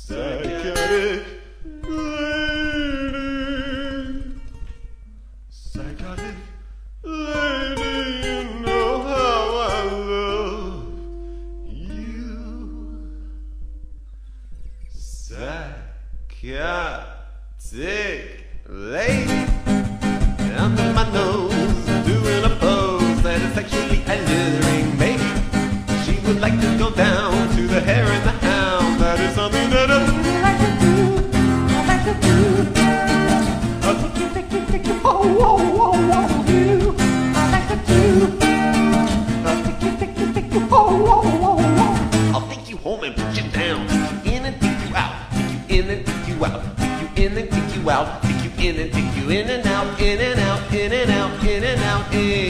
Psychotic lady, psychotic lady, you know how I love you. Psychotic lady, under my nose, doing a pose that is sexually alluring, baby. She would like to go down to the Hare and the Hound. That is something that I like to do. I like to do. Take you, oh, oh, oh, oh, you. I like to do. Take you, oh, oh, oh, oh. I'll take you home and put you down. Take you in and take you out. Take you in and take you out. Take you in and take you out. Take you in and take you in and out. In and out, in and out, in and out.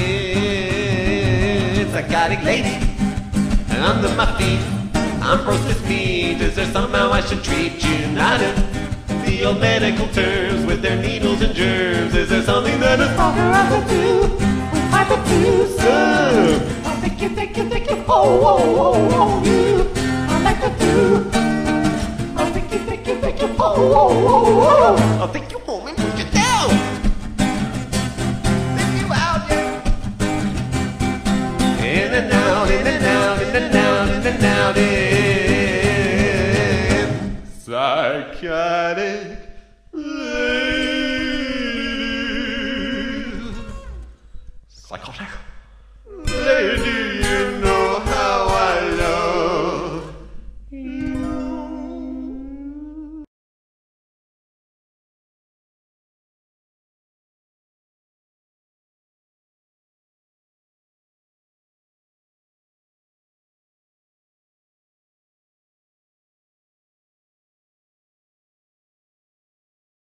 It's a psychotic lady. Under my feet, I'm processed meat. Is there somehow I should treat you? Not in the old medical terms with their needles and germs. Is there something that a stalker has to do with hypothesis? I'll take you, oh, oh, oh, oh, you. I like to do. I'll take you, oh, oh, oh, oh. I'll take you home and put you down. Take you out, yeah. In and out, in and out, in and out, in and out, in psychotic lady, psychotic lady.